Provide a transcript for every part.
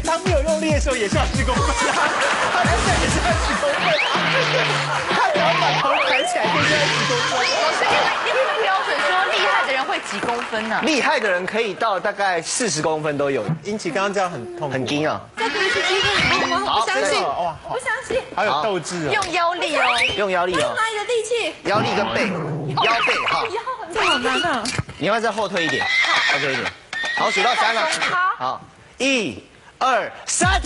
他没有用力的时候也是要10公分啊，他现在也是20公分，他只要把头抬起来可以是20公分。 老师，你有没有标准说厉害的人会几公分呢？ 厉害的人可以到大概40公分都有。 英奇刚刚这样很痛苦， 很惊啊！ 这可以是几分钟吗？我不相信， 哇， 我不相信。 好有斗志哦。 用腰力哦， 用腰力哦， 哪里的力气？ 腰力跟背，腰背哈。 这好难啊！ 你要不要再后退一点？后退一点。好，数到3了。好，1、2、3。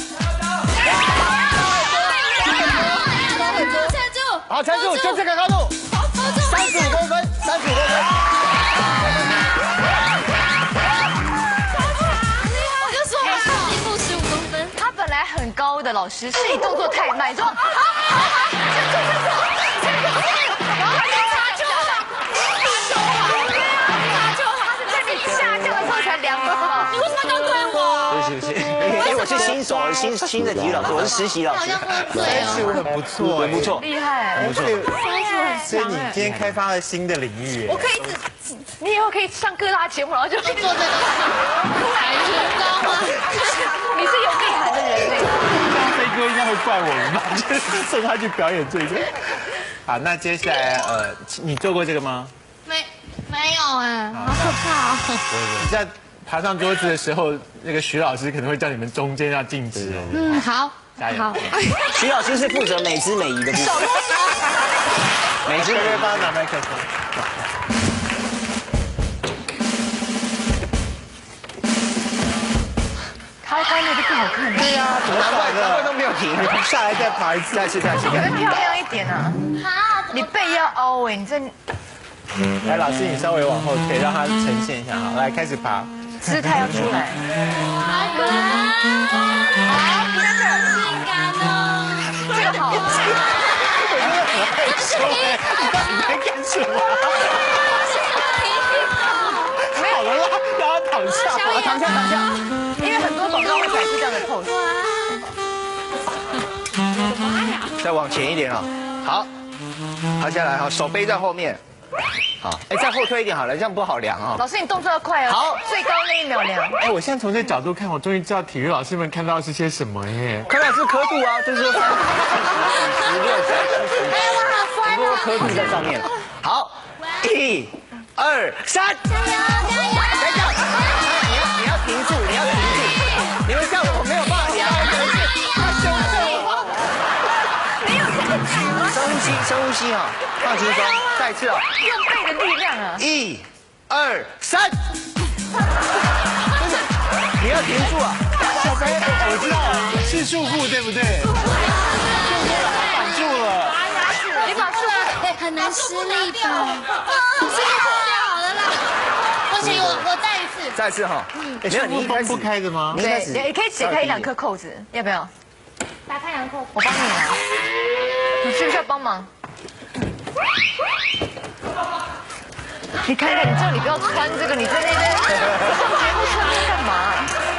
撑住！ 好，撑住，就这个高度。35公分，35公分。 我就说我进步15公分。 他本来很高的，老师是你动作太慢，你说好，然后他就插就好，他是在你下降的时候才2分嘛。 你为什么刚对我？ 不是，因为我是新手，新的体育老师，我是实习老师。 好像喝醉是了。 很不错， 很不错。 厉害， 不错。 所以你今天开发了新的领域。 我可以只你以后可以上各大节目，然后就做这个海豚高吗？ 你是有内涵的人类。 飞哥应该会怪我们吧？就是送他去表演这个。好，那接下来你做过这个吗？ 没有哎，好可怕哦！ 你在爬上桌子的时候，那个徐老师可能会叫你们中间要静止哦。 嗯，好， 加油！ 好。 徐老师是负责美姿美仪的部分。美姿美仪， 帮他拿麦克风。 他刚那个不好看， 对呀，难怪都没有停。 下来再爬一次， 再次。 可能漂亮一点啊。你背要凹哎，你这来，老师你稍微往后退，让它呈现一下。好，来开始爬。 姿态要出来。 好可爱，好，你的好性感哦。 这个好。 我真的很害羞哎，你到底在干什么？好了啦，让他躺下。 躺下。 因为很多广告会摆出这样的 pose。 再往前一点啊。好，趴下来，好，手背在后面。好，再后退一点好了，这样不好量啊。 老师，你动作要快哦。 好， 最高那1秒量。 哎，我现在从这角度看，我终于知道体育老师们看到是些什么耶。 看到是刻度啊，就是说30、40、50、60、70、很多刻度在上面。好，1、2、3，加油！你要停住，你们这样我没有办法量。深呼吸啊，放轻松，再一次啊， 用背的力量啊。 1、2、3，你要停住啊！ 小飞，我知道了，是束缚对不对？绑住了。 你把束缚很难施力吧？是掉好了啦。不行，我再一次。 再一次哈，没有，你一开始松不开的吗？ 对，也可以解开1、2颗扣子，要不要？ 打开2扣。 我帮你啊。你需不需要帮忙？你看看，你知道你不要穿这个，你在那边上节目穿这干嘛？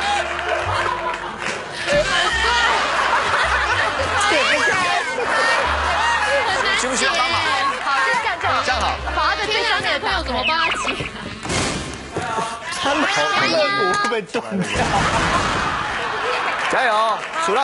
需不需要帮忙？ 好，就这样这样。 这样好。 把他的最上面的朋友怎么帮他起？ 他肋骨会不会断掉？ 加油，数到。